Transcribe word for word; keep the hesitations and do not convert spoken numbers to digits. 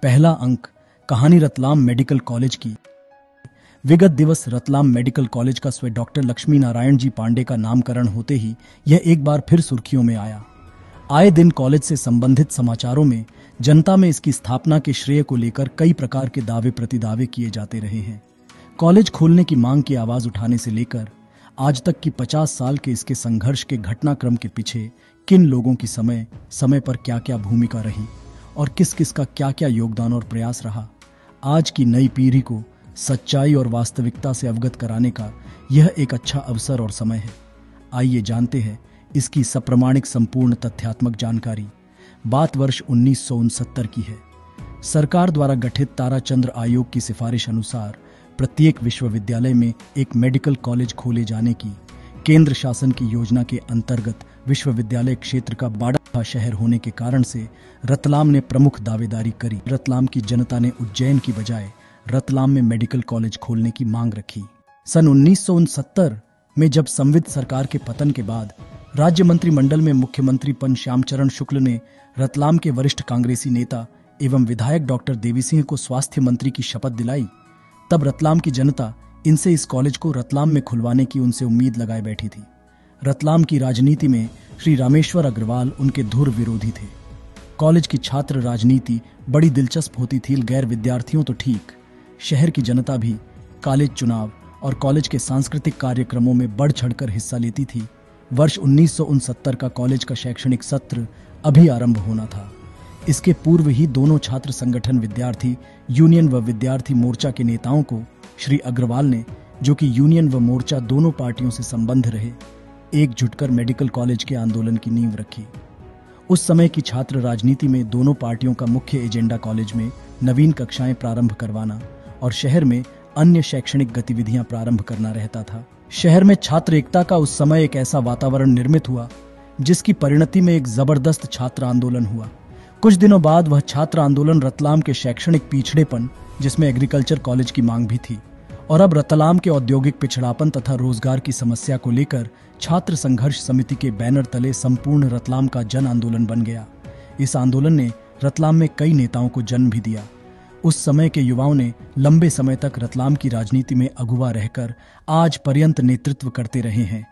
पहला अंक, कहानी रतलाम मेडिकल कॉलेज की। विगत दिवस रतलाम मेडिकल कॉलेज का स्व डॉक्टर लक्ष्मी नारायण जी पांडे का नामकरण होते ही यह एक बार फिर सुर्खियों में आया। आए दिन कॉलेज से संबंधित समाचारों में जनता में इसकी स्थापना के श्रेय को लेकर कई प्रकार के दावे प्रतिदावे किए जाते रहे हैं। कॉलेज खोलने की मांग की आवाज उठाने से लेकर आज तक की पचास साल के इसके संघर्ष के घटनाक्रम के पीछे किन लोगों की समय समय पर क्या क्या भूमिका रही और किस किस का क्या क्या योगदान और प्रयास रहा, आज की नई पीढ़ी को सच्चाई और वास्तविकता से अवगत कराने का यह एक अच्छा अवसर और समय है। आइए जानते हैं इसकी सप्रमाणिक संपूर्ण तथ्यात्मक जानकारी। बात वर्ष उन्नीस सौ उनसत्तर की है। सरकार द्वारा गठित ताराचंद्र आयोग की सिफारिश अनुसार प्रत्येक विश्वविद्यालय में एक मेडिकल कॉलेज खोले जाने की केंद्र शासन की योजना के अंतर्गत विश्वविद्यालय क्षेत्र का बड़ा शहर होने के कारण से रतलाम ने प्रमुख दावेदारी करी। रतलाम की जनता ने उज्जैन की बजाय रतलाम में मेडिकल कॉलेज खोलने की मांग रखी। सन उन्नीस सौ उनसत्तर में जब संविद सरकार के पतन के बाद राज्य मंत्रिमंडल में मुख्यमंत्री पन श्यामचरण शुक्ल ने रतलाम के वरिष्ठ कांग्रेसी नेता एवं विधायक डॉक्टर देवी सिंह को स्वास्थ्य मंत्री की शपथ दिलाई, तब रतलाम की जनता इनसे इस कॉलेज को रतलाम में खुलवाने की उनसे उम्मीद लगाए बैठी थी। रतलाम की राजनीति में श्री रामेश्वर अग्रवाल उनके धुर विरोधी थे। कॉलेज की छात्र राजनीति बड़ी दिलचस्प होती थी। गैर विद्यार्थियों तो ठीक, शहर की जनता भी कॉलेज चुनाव और कॉलेज के सांस्कृतिक कार्यक्रमों में बढ़ चढ़कर हिस्सा लेती थी। वर्ष उन्नीस सौ उनसत्तर का कॉलेज का शैक्षणिक सत्र अभी आरंभ होना था। इसके पूर्व ही दोनों छात्र संगठन विद्यार्थी यूनियन व विद्यार्थी मोर्चा के नेताओं को श्री अग्रवाल ने, जो कि यूनियन व मोर्चा दोनों पार्टियों से संबंध रहे, एकजुट कर मेडिकल कॉलेज के आंदोलन की नींव रखी। उस समय की छात्र राजनीति में दोनों पार्टियों का मुख्य एजेंडा कॉलेज में नवीन कक्षाएं प्रारंभ करवाना और शहर में अन्य शैक्षणिक गतिविधियां प्रारंभ करना रहता था। शहर में छात्र एकता का उस समय एक ऐसा वातावरण निर्मित हुआ जिसकी परिणति में एक जबरदस्त छात्र आंदोलन हुआ। कुछ दिनों बाद वह छात्र आंदोलन रतलाम के शैक्षणिक पिछड़ेपन, जिसमें एग्रीकल्चर कॉलेज की मांग भी थी, और अब रतलाम के औद्योगिक पिछड़ापन तथा रोजगार की समस्या को लेकर छात्र संघर्ष समिति के बैनर तले संपूर्ण रतलाम का जन आंदोलन बन गया। इस आंदोलन ने रतलाम में कई नेताओं को जन्म भी दिया। उस समय के युवाओं ने लंबे समय तक रतलाम की राजनीति में अगुवा रहकर आज पर्यंत नेतृत्व करते रहे हैं।